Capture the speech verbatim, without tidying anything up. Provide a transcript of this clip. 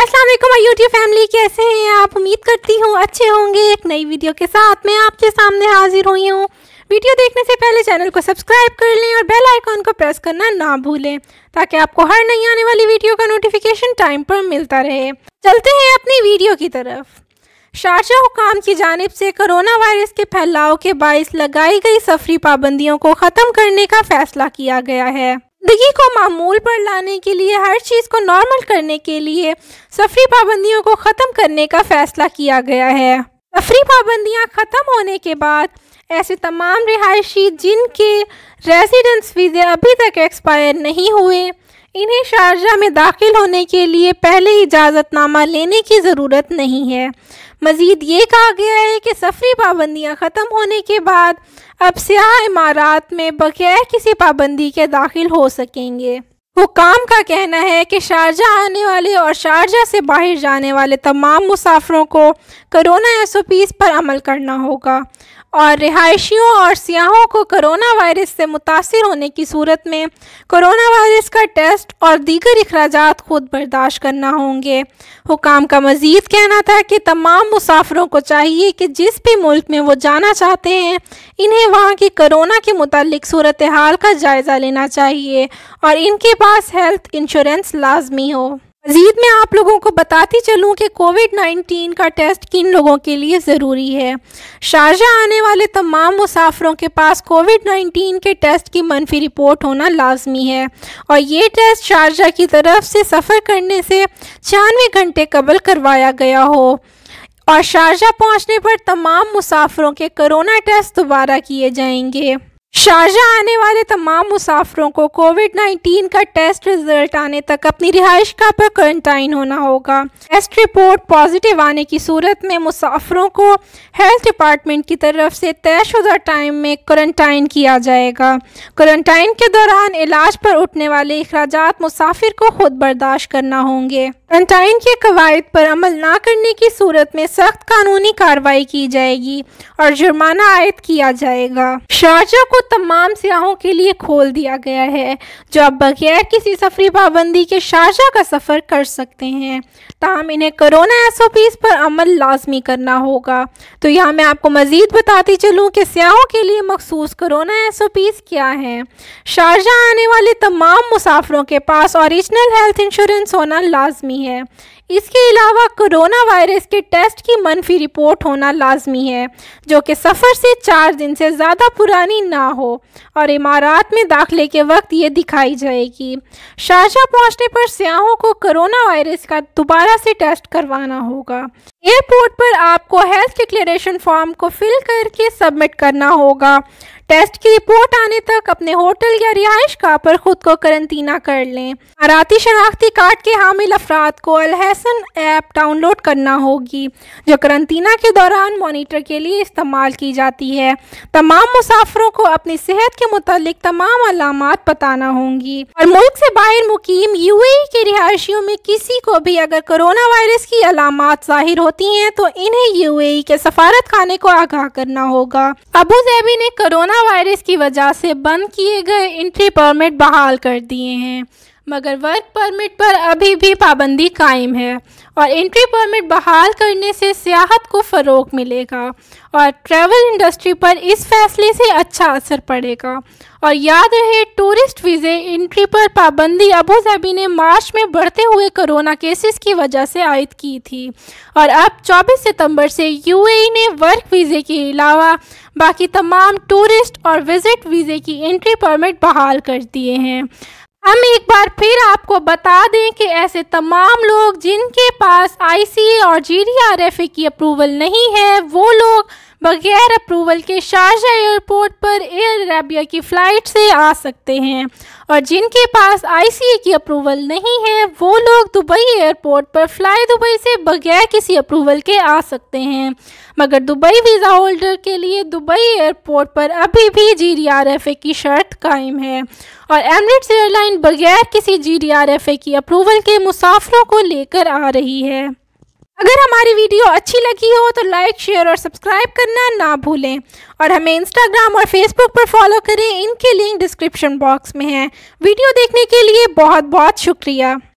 अस्सलाम वालेकुम my YouTube family, कैसे हैं आप? उम्मीद करती हूँ अच्छे होंगे। एक नई वीडियो के साथ मैं आपके सामने हाजिर हुई हूँ। वीडियो देखने से पहले चैनल को सब्सक्राइब कर लें और बेल आइकॉन को प्रेस करना ना भूलें ताकि आपको हर नई आने वाली वीडियो का नोटिफिकेशन टाइम पर मिलता रहे। चलते हैं अपनी वीडियो की तरफ। शारजाह हुकाम की जानिब से कोरोना वायरस के फैलाव के बाइस लगाई गई सफरी पाबंदियों को ख़त्म करने का फैसला किया गया है। जिंदगी को मामूल पर लाने के लिए, हर चीज़ को नॉर्मल करने के लिए सफरी पाबंदियों को ख़त्म करने का फैसला किया गया है। सफरी पाबंदियां ख़त्म होने के बाद ऐसे तमाम रिहायशी जिनके रेजिडेंस वीज़े अभी तक एक्सपायर नहीं हुए, इन्हें शारजाह में दाखिल होने के लिए पहले इजाज़तनामा लेने की ज़रूरत नहीं है। मज़ीद ये कहा गया है कि सफरी पाबंदियां ख़त्म होने के बाद अब सियाह इमारात में बगैर किसी पाबंदी के दाखिल हो सकेंगे। हुकाम का कहना है कि शारजाह आने वाले और शारजाह से बाहर जाने वाले तमाम मुसाफिरों को कोरोना एस ओ पीज़ पर अमल करना होगा और रिहायशियों और सियाहों को कोरोना वायरस से मुतासिर होने की सूरत में कोरोना वायरस का टेस्ट और दीगर अखराजात खुद बर्दाश्त करना होंगे। हुकाम का मज़ीद कहना था कि तमाम मुसाफिरों को चाहिए कि जिस भी मुल्क में वो जाना चाहते हैं, इन्हें वहाँ की कोरोना के मुतालिक सूरत हाल का जायज़ा लेना चाहिए और इनके पास हेल्थ इंश्योरेंस लाजमी हो। मज़ीद मैं आप लोगों को बताती चलूँ कि कोविड नाइन्टीन का टेस्ट किन लोगों के लिए ज़रूरी है। शारजाह आने वाले तमाम मुसाफिरों के पास कोविड नाइन्टीन के टेस्ट की मनफी रिपोर्ट होना लाजमी है और ये टेस्ट शारजाह की तरफ से सफ़र करने से छियानवे घंटे कबल करवाया गया हो और शारजाह पहुँचने पर तमाम मुसाफिरों के कोरोना टेस्ट दोबारा किए जाएंगे। शारजाह आने वाले तमाम मुसाफिरों को कोविड नाइन्टीन का टेस्ट रिजल्ट आने तक अपनी रिहाइश का पर क्वारंटाइन होना होगा। टेस्ट रिपोर्ट पॉजिटिव आने की सूरत में मुसाफिरों को हेल्थ डिपार्टमेंट की तरफ से तयशुदा टाइम में क्वारंटाइन किया जाएगा। क्वारंटाइन के दौरान इलाज पर उठने वाले अखराजात मुसाफिर को खुद बर्दाश्त करना होंगे। क्वारंटाइन के कवायद पर अमल ना करने की सूरत में सख्त कानूनी कार्रवाई की जाएगी और जुर्माना आयद किया जाएगा। शारजाह को तमाम सियाहों के लिए खोल दिया गया है जो अब बगैर किसी सफरी पाबंदी के शारजाह का सफ़र कर सकते हैं, ताहम इन्हें कोरोना एस ओ पीज़ पर अमल लाजमी करना होगा। तो यहाँ मैं आपको मज़ीद बताती चलूँ कि सियाहों के लिए मखसूस कोरोना एस ओ पीज़ क्या हैं। शारजाह आने वाले तमाम मुसाफिरों के पास ओरिजिनल हेल्थ इंश्योरेंस होना लाजमी है। इसके अलावा कोरोना वायरस के टेस्ट की मनफी रिपोर्ट होना लाजमी है जो कि सफ़र से चार दिन से ज़्यादा पुरानी ना हो और इमारात में दाखिले के वक्त ये दिखाई जाएगी। शारजाह पहुंचने पर सियाहों को कोरोना वायरस का दोबारा से टेस्ट करवाना होगा। एयरपोर्ट पर आपको हेल्थ डिक्लेरेशन फॉर्म को फिल करके सबमिट करना होगा। टेस्ट की रिपोर्ट आने तक अपने होटल या रिहाइश का पर खुद को करंतना कर लें। इमाराती शनाख्ती कार्ड के हामिल अफराद को अलहसन ऐप डाउनलोड करना होगी जो करंतना के दौरान मॉनिटर के लिए इस्तेमाल की जाती है। तमाम मुसाफिरों को अपनी सेहत के मुतालिक तमाम अलामात बताना होंगी और मुल्क से बाहर मुकीम यूएई के रिहायशियों में किसी को भी अगर कोरोना वायरस की अलामात जाहिर होती हैं तो इन्हें यूएई के सफारत खाने को आगाह करना होगा। अबू धाबी ने कोरोना वायरस की वजह से बंद किए गए एंट्री परमिट बहाल कर दिए हैं, मगर वर्क परमिट पर अभी भी पाबंदी कायम है और एंट्री परमिट बहाल करने से सियाहत को फ़रोग मिलेगा और ट्रैवल इंडस्ट्री पर इस फैसले से अच्छा असर पड़ेगा। और याद रहे, टूरिस्ट वीज़े एंट्री पर पाबंदी अबू धाबी ने मार्च में बढ़ते हुए कोरोना केसेस की वजह से आयद की थी और अब चौबीस सितंबर से यूएई ने वर्क वीज़े के अलावा बाकी तमाम टूरिस्ट और विज़िट वीज़े की एंट्री परमिट बहाल कर दिए हैं। हम एक बार फिर आपको बता दें कि ऐसे तमाम लोग जिनके पास आई सी ए और G D R F A की अप्रूवल नहीं है, वो लोग बगैर अप्रूवल के शारजाह एयरपोर्ट पर एयर अरेबिया की फ़्लाइट से आ सकते हैं और जिनके पास आई सी ए की अप्रूवल नहीं है, वो लोग दुबई एयरपोर्ट पर फ्लाई दुबई से बगैर किसी अप्रूवल के आ सकते हैं। मगर दुबई वीज़ा होल्डर के लिए दुबई एयरपोर्ट पर अभी भी G D R F A की शर्त कायम है और एमिरेट्स एयरलाइन बगैर किसी G D R F A की अप्रूवल के मुसाफिरों को लेकर आ रही है। अगर हमारी वीडियो अच्छी लगी हो तो लाइक, शेयर और सब्सक्राइब करना ना भूलें और हमें इंस्टाग्राम और फेसबुक पर फॉलो करें। इनके लिंक डिस्क्रिप्शन बॉक्स में है। वीडियो देखने के लिए बहुत बहुत शुक्रिया।